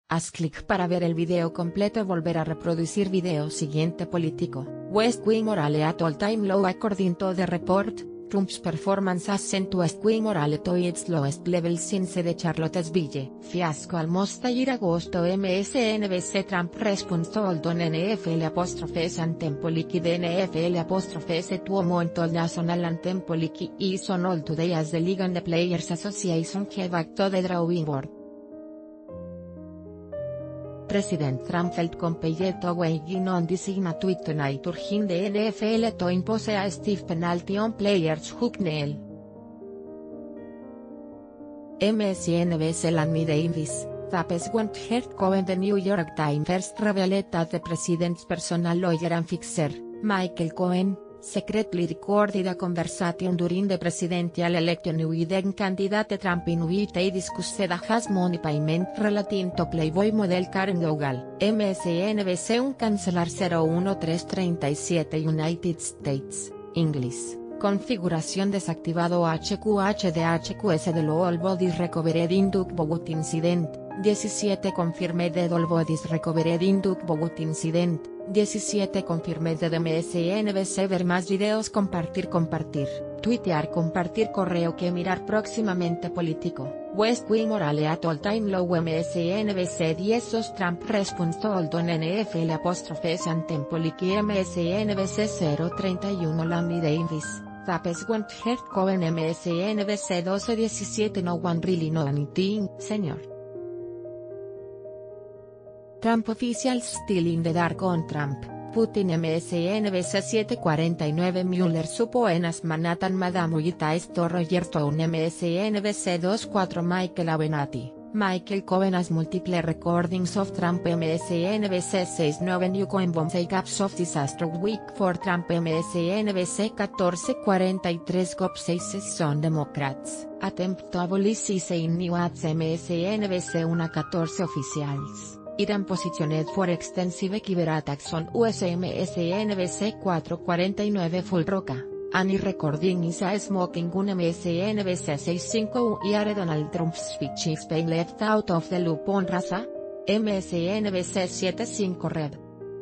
Haz clic para ver el video completo y volver a reproducir video siguiente político. West Wing morale at all time low according to the report. Trump's performance has sent West Wing morale to its lowest level since the Charlottesville fiasco almost a year ago. MSNBC Trump responds to all on NFL apostrophes anthem policy. The NFL apostrophes to amount all national anthem policy is on all today as the league and the Players Association head back to the drawing board. President Trump felt compelled to weigh in on this in a tweet tonight urging the NFL to impose a stiff penalty on players who kneel. MSNBC Lanny Davis, Tapes went heard Cohen. The New York Times first revealed that the president's personal lawyer and fixer, Michael Cohen, secretly recorded a conversation during the presidential election with then candidate Trump in which they discussed a has money payment relating to Playboy model Karen Dougal. MSNBC un cancelar 01337 United States, English, configuración desactivado HQHDHQS de all bodies recovered in Duke Bogut incident, 17 confirmed the all bodies recovered in Duke Bogut incident. 17 confirmed de MSNBC. Ver más videos, compartir, tuitear, compartir, correo que mirar próximamente político. West Wing morale at all time low. MSNBC 10 Trump responds to all on NFL apostrophes anthem policy. MSNBC 031 Lanny Davis, Tapes went heard Cohen. MSNBC 12:17 No one really know anything, señor. Trump officials still in the dark on Trump, Putin. MSNBC 749 Mueller supo en as Manhattan Madame Uita esto Roger Stone. MSNBC 24 Michael Avenatti, Michael Cohen as multiple recordings of Trump. MSNBC 69 New Cohen Bombay Gaps of Disaster Week for Trump. MSNBC 1443 Gop 6 son Democrats, attempt to abolish ICE in New Ads. MSNBC 1:14 Officials, Iran positioned for extensive cyberattacks on US. MSNBC 449 Full Roca, Annie recording is a smoking gun. MSNBC 65 Are Donald Trump's speech is being left out of the loop on Raza. MSNBC 75 Red.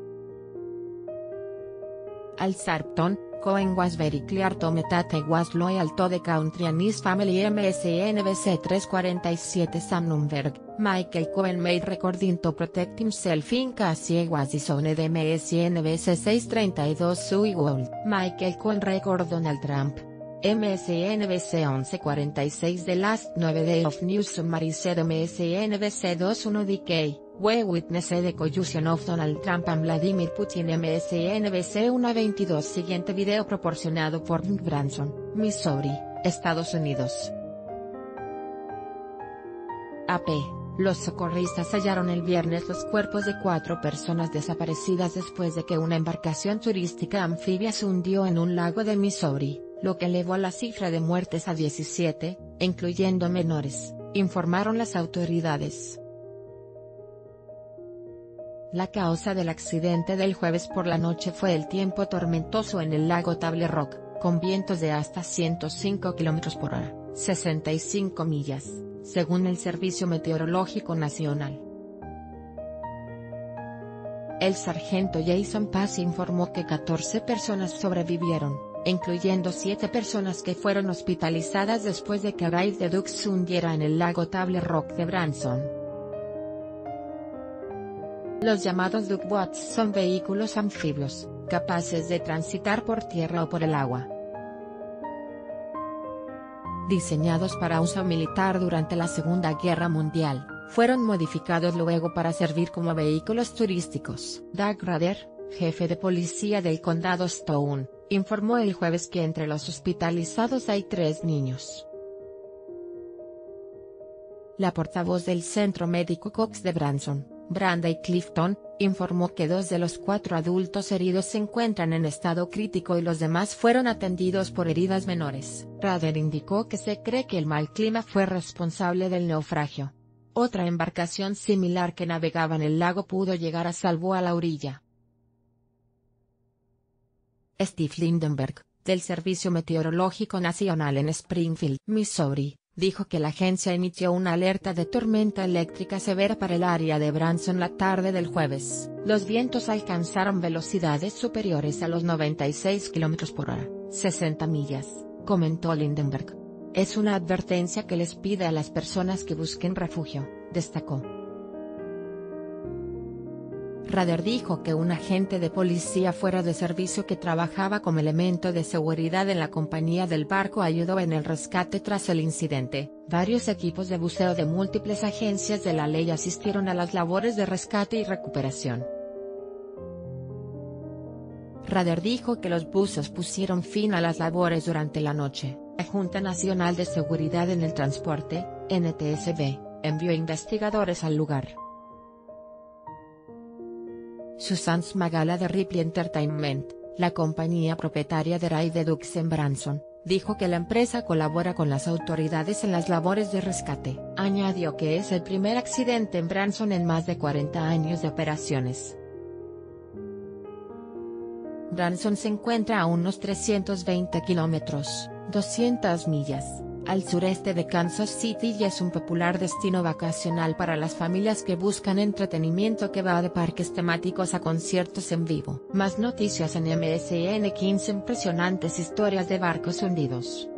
Al Sharpton, Cohen was very clear to me that he was loyal to the country and his family. MSNBC 347 Sam Nunberg, Michael Cohen made recording to protect himself in case he was disowned. MSNBC 632 Sue Gold, Michael Cohen record Donald Trump. MSNBC 1146 The last 9 days of news summary said. MSNBC 21 DK, we witnessed the collusion of Donald Trump and Vladimir Putin. MSNBC 1:22 Siguiente video proporcionado por Nick Branson, Missouri, Estados Unidos. AP. Los socorristas hallaron el viernes los cuerpos de 4 personas desaparecidas después de que una embarcación turística anfibia se hundió en un lago de Missouri, lo que elevó la cifra de muertes a 17, incluyendo menores, informaron las autoridades. La causa del accidente del jueves por la noche fue el tiempo tormentoso en el lago Table Rock, con vientos de hasta 105 km/h, 65 millas, según el Servicio Meteorológico Nacional. El sargento Jason Paz informó que 14 personas sobrevivieron, incluyendo 7 personas que fueron hospitalizadas después de que Guide the Duck se hundiera en el lago Table Rock de Branson. Los llamados Duck Boats son vehículos anfibios, capaces de transitar por tierra o por el agua. Diseñados para uso militar durante la Segunda Guerra Mundial, fueron modificados luego para servir como vehículos turísticos. Doug Rader, jefe de policía del condado Stone, informó el jueves que entre los hospitalizados hay 3 niños. La portavoz del Centro Médico Cox de Branson, Brandy Clifton, informó que 2 de los 4 adultos heridos se encuentran en estado crítico y los demás fueron atendidos por heridas menores. Rader indicó que se cree que el mal clima fue responsable del naufragio. Otra embarcación similar que navegaba en el lago pudo llegar a salvo a la orilla. Steve Lindenberg, del Servicio Meteorológico Nacional en Springfield, Missouri, dijo que la agencia emitió una alerta de tormenta eléctrica severa para el área de Branson la tarde del jueves. Los vientos alcanzaron velocidades superiores a los 96 km/h, 60 millas, comentó Lindenberg. Es una advertencia que les pide a las personas que busquen refugio, destacó. Rader dijo que un agente de policía fuera de servicio que trabajaba como elemento de seguridad en la compañía del barco ayudó en el rescate tras el incidente. Varios equipos de buceo de múltiples agencias de la ley asistieron a las labores de rescate y recuperación. Rader dijo que los buzos pusieron fin a las labores durante la noche. La Junta Nacional de Seguridad en el Transporte, NTSB, envió investigadores al lugar. Susan Smagala de Ripley Entertainment, la compañía propietaria de Ride Dux en Branson, dijo que la empresa colabora con las autoridades en las labores de rescate. Añadió que es el primer accidente en Branson en más de 40 años de operaciones. Branson se encuentra a unos 320 kilómetros, 200 millas, al sureste de Kansas City y es un popular destino vacacional para las familias que buscan entretenimiento que va de parques temáticos a conciertos en vivo. Más noticias en MSN: 15 impresionantes historias de barcos hundidos.